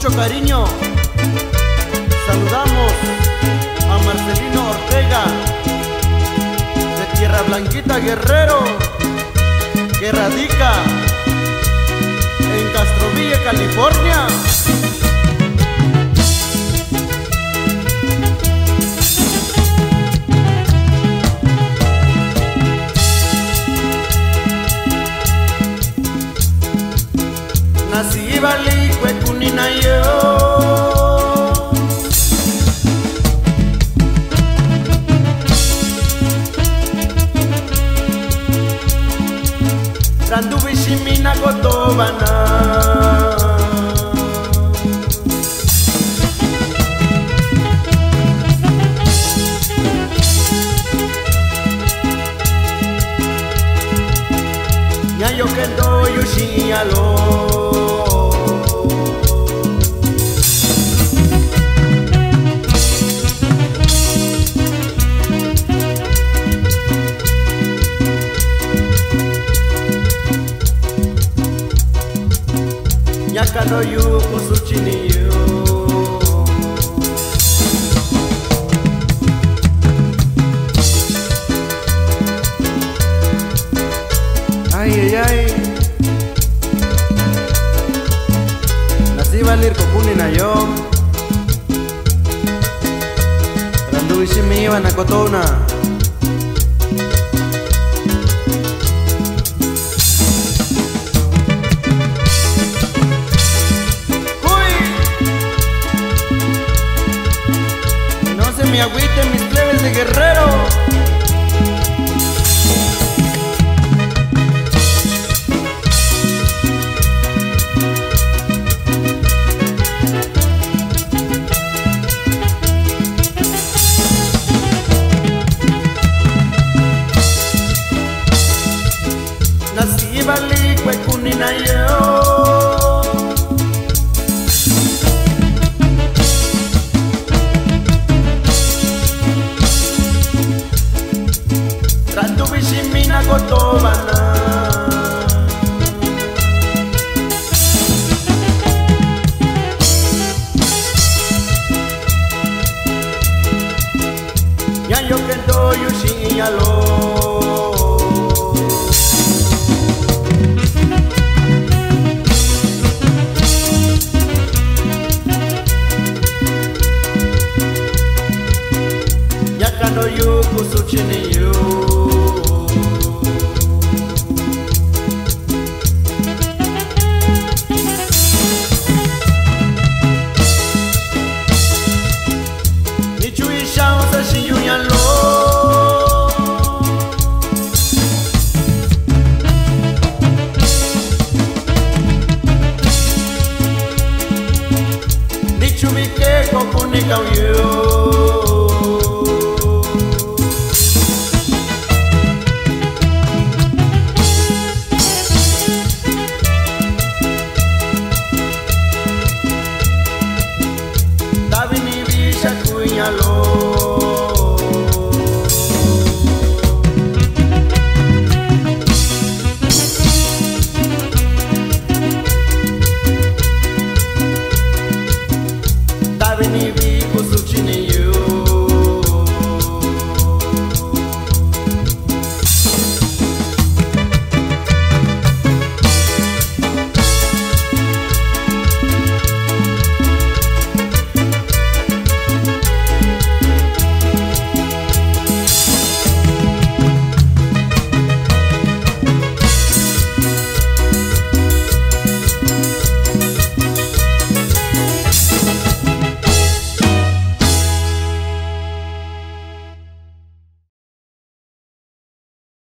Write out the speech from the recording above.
mucho cariño saludamos a Marcelino Ortega de Tierra Blanquita, Guerrero, que radica en Castrovilla, California. Nací balicue kuninayo, randu bishimina kotobana, nyayo kendo yushiyalo. Nyaka no yu kusuchini yu, ay ay ay, nasi balir kokuni na yo, randu ishimi wana kotona. Mi agüite, mis plebes de Guerrero. Nací balicue kuninayo, randu bishimina kotobana, nyayo kendo yushiyalo. Nyaka no yu kusuchini yu, Nichubike kokunika yo.